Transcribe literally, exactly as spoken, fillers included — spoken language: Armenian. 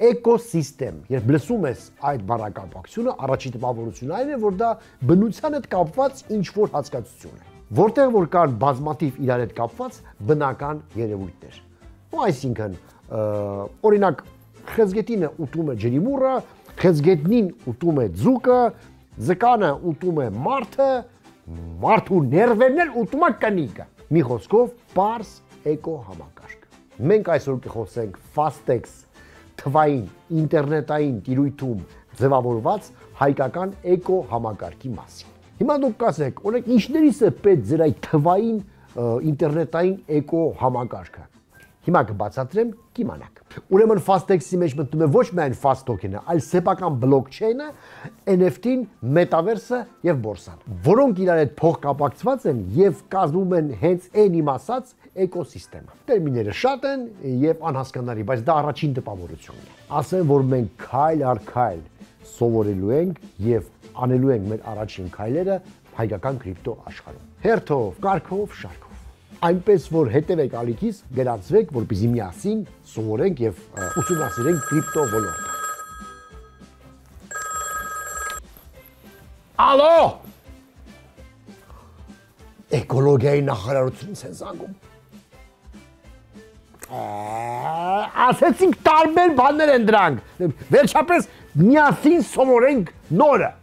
Էկոսիստեմ։ Երբ լսում ես այդ բառակապակցությունը, առաջին տպավորությունն այն է, որ դա բնության հետ կապված ինչ-որ հասկացություն է, որտեղ որ կան բազմաթիվ իրար հետ կապված բնական երևույթներ։ Ու այսինքն, օրինակ, խեցգետինը ուտում է ջրիմուռը, խեցգետնին ուտում է ձուկը, ձկանը ուտում է մարդը, մարդու ներվերն էլ ուտում է կնիկը։ Մի խոսքով, պարզ էկո համակարգ։ Մենք այսօր կխոսենք Fastex թվային ինտերնետային տիրույթում ձևավորված հայկական էկո համակարգի մասին։ Հիմա դուք կասեք, օրինակ, ինչներից է պետք ձեր այդ թվային ինտերնետային էկո համակարգը։ Հիմա կբացատրեմ, կիմանաք։ Ուրեմն Fastex-ի մեջ մտնում է ոչ միայն Fast Token-ը, այլ սեփական blockchain-ը, N F T-ն, Metaverse-ը եւ բորսան, որոնք իրար հետ փոխկապակցված են եւ կազմում են հենց այն իմ ասած էկոսիստեմը։ Տերմինները շատ են եւ անհասկանալի, բայց դա առաջին տպավորությունն է։ Ասեմ, որ մենք քայլ առ քայլ սովորելու ենք եւ անելու ենք մեր առաջին քայլերը հայկական կրիպտո աշխարհում։ Հերթով, կարգով, շարքով։ Այնպես որ հետևեք ալիքիս, գրանցվեք, որպեսզի միասին սովորենք եւ ուսումնասիրենք կրիպտո ոլորտը։ Ալո։ Էկոլոգիայի նախարարությունից են զանգում։ Ասեցինք տարբեր բաներ են դրանք։ Վերջապես միասին սովորենք նորը։